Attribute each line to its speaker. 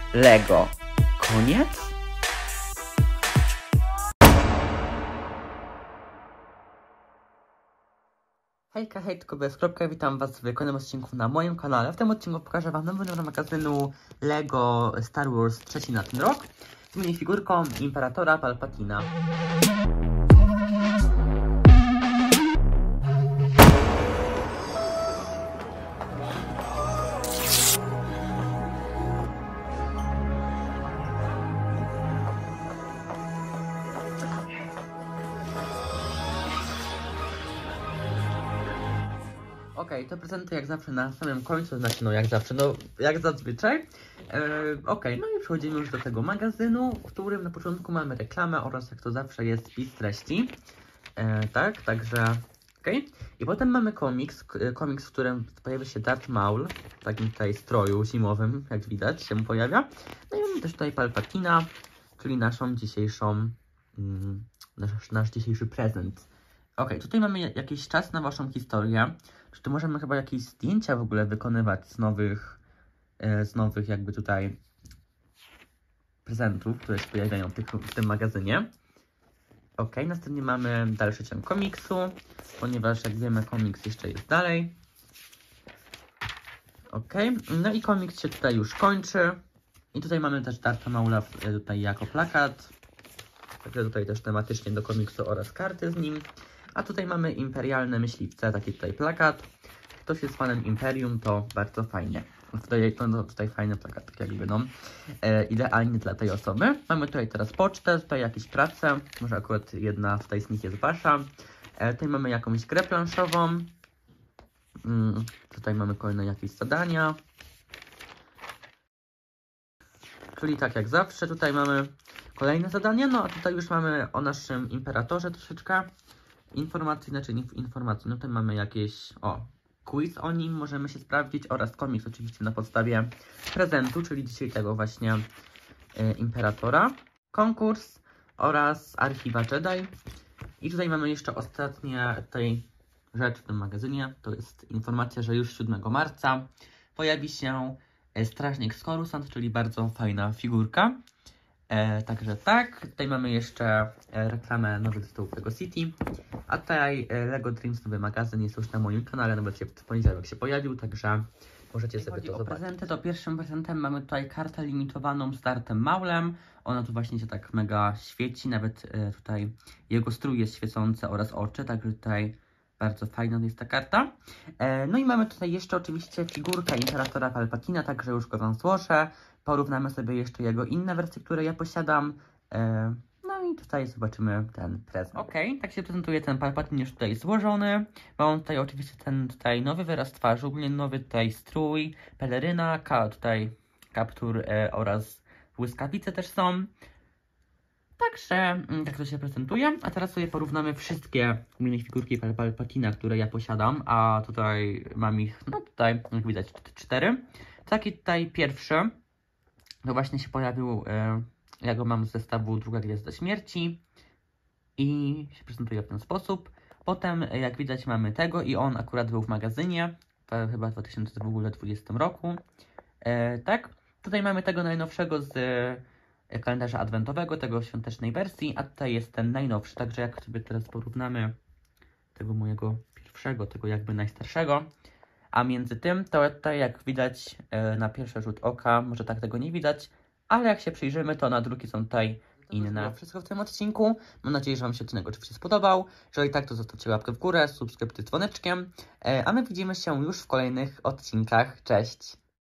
Speaker 1: Lego. Koniec? Hejka, hejtko, bez kropka, witam was w kolejnym odcinku na moim kanale. W tym odcinku pokażę wam nowy numer magazynu Lego Star Wars 3 na ten rok z minifigurką Imperatora Palpatina. Okej, to prezenty jak zawsze na samym końcu, znaczy no jak zawsze, no jak zazwyczaj. Okej, no i przechodzimy już do tego magazynu, w którym na początku mamy reklamę oraz jak to zawsze jest spis treści. Tak, także okej. I potem mamy komiks, w którym pojawia się Darth Maul, w takim tutaj stroju zimowym, jak widać się pojawia. No i mamy też tutaj Palpatina, czyli naszą dzisiejszą, nasz dzisiejszy prezent. Okej, tutaj mamy jakiś czas na waszą historię. Czy tu możemy chyba jakieś zdjęcia w ogóle wykonywać z nowych jakby tutaj prezentów, które się pojawiają w tym magazynie. Okej, następnie mamy dalszy ciąg komiksu, ponieważ jak wiemy komiks jeszcze jest dalej. Okej, no i komiks się tutaj już kończy. I tutaj mamy też Dartha Maula tutaj jako plakat. Także tutaj też tematycznie do komiksu oraz karty z nim. A tutaj mamy Imperialne Myśliwce, taki tutaj plakat. Ktoś jest fanem Imperium, to bardzo fajnie. Tutaj fajny plakat, tak jakby no. Idealnie dla tej osoby. Mamy tutaj teraz pocztę, tutaj jakieś prace. Może akurat jedna tutaj z nich jest wasza. Tutaj mamy jakąś grę planszową. Tutaj mamy kolejne jakieś zadania. Czyli tak jak zawsze, tutaj mamy kolejne zadania. No a tutaj już mamy o naszym Imperatorze troszeczkę informacji, znaczy informacji, no tutaj mamy jakieś, quiz o nim, możemy się sprawdzić oraz komiks oczywiście na podstawie prezentu, czyli dzisiaj tego właśnie Imperatora, konkurs oraz archiwa Jedi. I tutaj mamy jeszcze ostatnia tutaj rzecz w tym magazynie, to jest informacja, że już 7 marca pojawi się Strażnik z Coruscant, czyli bardzo fajna figurka. Także tak, tutaj mamy jeszcze reklamę nowych tytułów Lego City, a tutaj Lego Dreams nowy magazyn jest już na moim kanale, nawet w poniedziałek się pojawił, także możecie sobie to zobaczyć. Prezenty, to pierwszym prezentem mamy tutaj kartę limitowaną z Darthem Maulem, ona tu właśnie się tak mega świeci, nawet tutaj jego strój jest świecący oraz oczy, także tutaj bardzo fajna jest ta karta. No i mamy tutaj jeszcze oczywiście figurkę Imperatora Palpatina, także już go wam złożę. Porównamy sobie jeszcze jego inne wersje, które ja posiadam. No i tutaj zobaczymy ten prezent. Okej, tak się prezentuje ten Palpatin już tutaj złożony. Mam tutaj oczywiście ten tutaj nowy wyraz twarzy, ogólnie nowy tutaj strój, peleryna, tutaj kaptur oraz błyskawice też są. Także tak to się prezentuje. A teraz sobie porównamy wszystkie minifigurki Palpatina, które ja posiadam. A tutaj mam ich, no tutaj jak widać 4. Taki tutaj pierwszy, to właśnie się pojawił, ja go mam z zestawu Druga Gwiazda Śmierci. I się prezentuje w ten sposób. Potem jak widać mamy tego i on akurat był w magazynie. To chyba w 2020 roku. Tak. Tutaj mamy tego najnowszego z kalendarza adwentowego, tego świątecznej wersji, a tutaj jest ten najnowszy, także jak sobie teraz porównamy tego mojego pierwszego, tego jakby najstarszego, a między tym, to tutaj jak widać na pierwszy rzut oka, może tak tego nie widać, ale jak się przyjrzymy, to na drugi są tutaj inne. To wszystko w tym odcinku. Mam nadzieję, że wam się odcinek oczywiście spodobał. Jeżeli tak, to zostawcie łapkę w górę, subskrypcję z dzwoneczkiem, a my widzimy się już w kolejnych odcinkach. Cześć!